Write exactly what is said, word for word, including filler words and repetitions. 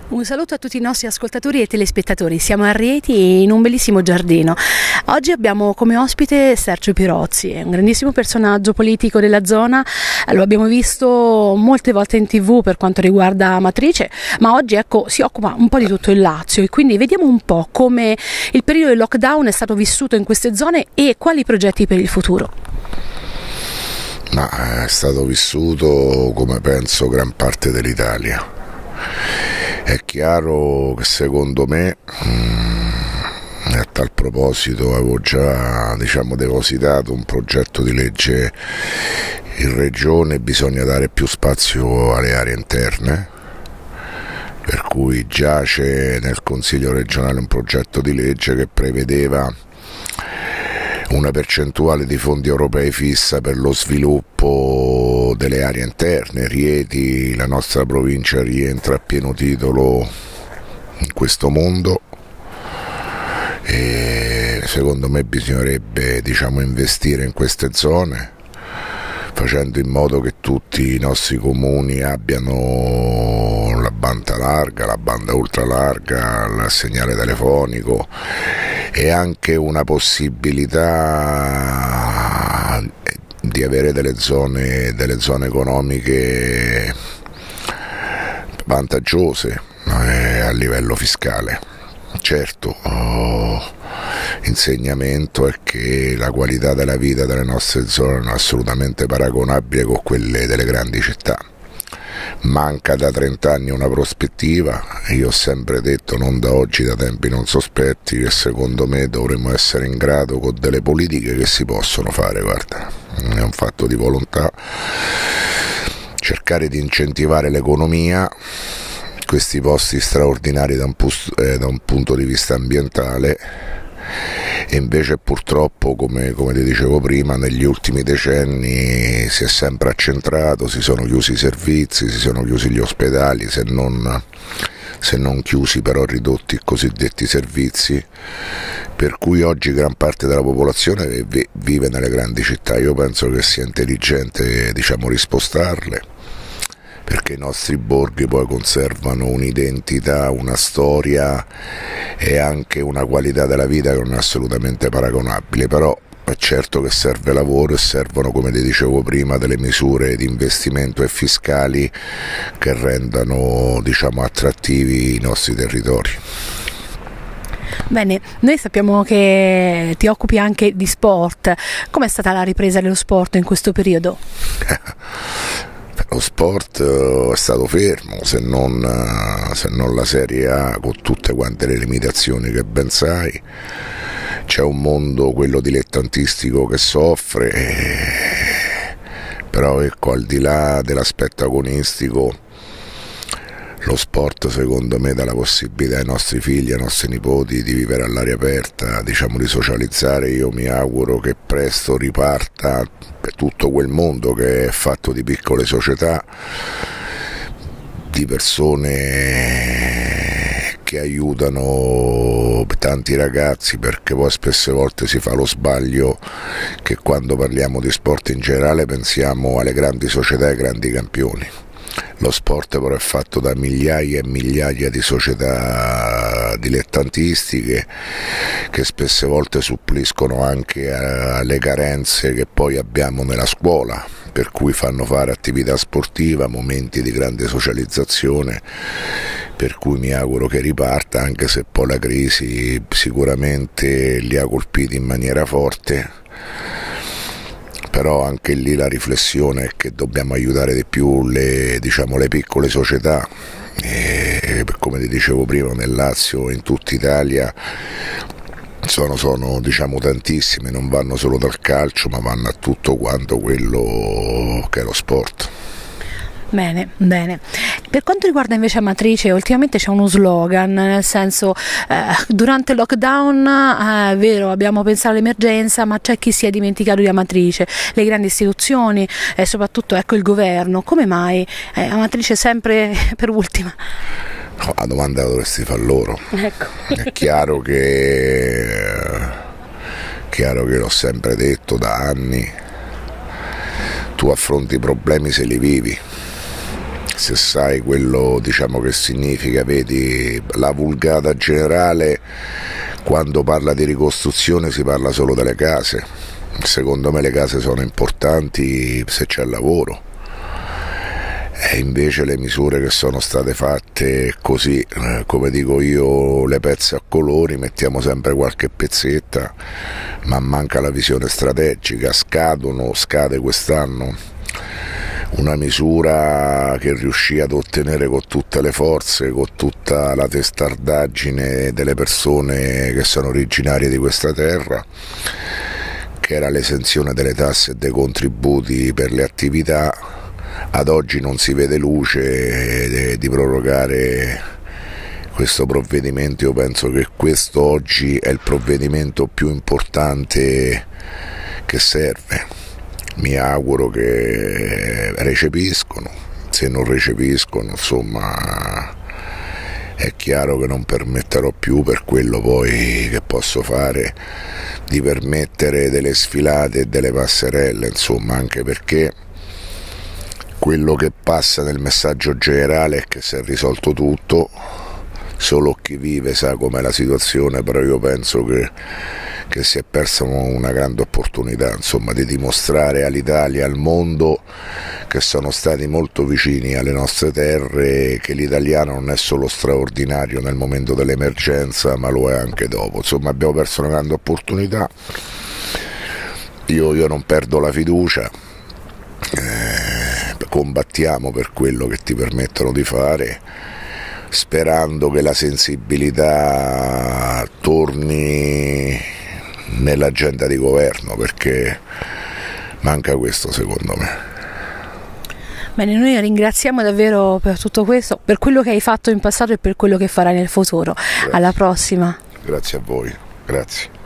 Un saluto a tutti i nostri ascoltatori e telespettatori, siamo a Rieti in un bellissimo giardino. Oggi abbiamo come ospite Sergio Pirozzi, è un grandissimo personaggio politico della zona, lo abbiamo visto molte volte in tv per quanto riguarda Amatrice, ma oggi ecco, si occupa un po' di tutto il Lazio e quindi vediamo un po' come il periodo del lockdown è stato vissuto in queste zone e quali progetti per il futuro. Ma è stato vissuto come penso gran parte dell'Italia. È chiaro che secondo me, e a tal proposito avevo già diciamo, depositato un progetto di legge in regione, bisogna dare più spazio alle aree interne, per cui giace nel Consiglio regionale un progetto di legge che prevedeva una percentuale di fondi europei fissa per lo sviluppo delle aree interne. Rieti, la nostra provincia, rientra a pieno titolo in questo mondo e secondo me bisognerebbe diciamo, investire in queste zone, facendo in modo che tutti i nostri comuni abbiano la banda larga, la banda ultralarga, il segnale telefonico e anche una possibilità di avere delle zone, delle zone economiche vantaggiose eh, a livello fiscale. Certo, oh, insegnamento è che la qualità della vita delle nostre zone non è assolutamente paragonabile con quelle delle grandi città. Manca da trent'anni una prospettiva, io ho sempre detto, non da oggi, da tempi non sospetti, che secondo me dovremmo essere in grado con delle politiche che si possono fare, guarda, è un fatto di volontà, cercare di incentivare l'economia, questi posti straordinari da un, eh, da un punto di vista ambientale. E invece purtroppo, come, come ti dicevo prima, negli ultimi decenni si è sempre accentrato, si sono chiusi i servizi, si sono chiusi gli ospedali, se non, se non chiusi però ridotti i cosiddetti servizi, per cui oggi gran parte della popolazione vive nelle grandi città. Io penso che sia intelligente diciamo, rispostarle, perché i nostri borghi poi conservano un'identità, una storia e anche una qualità della vita che non è assolutamente paragonabile, però è certo che serve lavoro e servono, come ti dicevo prima, delle misure di investimento e fiscali che rendano diciamo, attrattivi i nostri territori. Bene, noi sappiamo che ti occupi anche di sport, com'è stata la ripresa dello sport in questo periodo? Lo sport è stato fermo, se non, se non la Serie A, con tutte quante le limitazioni che ben sai. C'è un mondo, quello dilettantistico, che soffre, però ecco, al di là dell'aspetto agonistico, lo sport secondo me dà la possibilità ai nostri figli, ai nostri nipoti di vivere all'aria aperta, diciamo di socializzare. Io mi auguro che presto riparta tutto quel mondo che è fatto di piccole società, di persone che aiutano tanti ragazzi, perché poi spesse volte si fa lo sbaglio che quando parliamo di sport in generale pensiamo alle grandi società e ai grandi campioni. Lo sport però è fatto da migliaia e migliaia di società dilettantistiche che spesse volte suppliscono anche alle carenze che poi abbiamo nella scuola, per cui fanno fare attività sportiva, momenti di grande socializzazione, per cui mi auguro che riparta, anche se poi la crisi sicuramente li ha colpiti in maniera forte. Però anche lì la riflessione è che dobbiamo aiutare di più le, diciamo, le piccole società e, come ti dicevo prima, nel Lazio e in tutta Italia sono, sono diciamo, tantissime, non vanno solo dal calcio ma vanno a tutto quanto quello che è lo sport. Bene, bene. Per quanto riguarda invece Amatrice, ultimamente c'è uno slogan, nel senso eh, durante il lockdown eh, è vero, abbiamo pensato all'emergenza, ma c'è chi si è dimenticato di Amatrice, le grandi istituzioni e soprattutto ecco il governo. Come mai eh, Amatrice sempre per ultima? No, la domanda la dovresti fare loro. Ecco. È chiaro che, chiaro che l'ho sempre detto da anni, tu affronti i problemi se li vivi. se sai quello, diciamo, che significa. Vedi, la vulgata generale quando parla di ricostruzione si parla solo delle case. Secondo me le case sono importanti se c'è lavoro, e invece le misure che sono state fatte così, eh, come dico io, le pezze a colori, mettiamo sempre qualche pezzetta, ma manca la visione strategica. Scadono, scade quest'anno una misura che riuscì ad ottenere con tutte le forze, con tutta la testardaggine delle persone che sono originarie di questa terra, che era l'esenzione delle tasse e dei contributi per le attività. Ad oggi non si vede luce di prorogare questo provvedimento. Io penso che questo oggi è il provvedimento più importante che serve. Mi auguro che recepiscono, se non recepiscono, insomma, è chiaro che non permetterò più, per quello poi che posso fare, di permettere delle sfilate e delle passerelle, insomma, anche perché quello che passa nel messaggio generale è che si è risolto tutto, solo chi vive sa com'è la situazione, però io penso che, che si è persa una grande opportunità, insomma, di dimostrare all'Italia, al mondo, che sono stati molto vicini alle nostre terre, che l'italiano non è solo straordinario nel momento dell'emergenza, ma lo è anche dopo. Insomma, abbiamo perso una grande opportunità. Io, io non perdo la fiducia. Eh, combattiamo per quello che ti permettono di fare, sperando che la sensibilità torni nell'agenda di governo, perché manca questo, secondo me. Bene, noi ringraziamo davvero per tutto questo, per quello che hai fatto in passato e per quello che farai nel futuro. Grazie. Alla prossima. Grazie a voi, grazie.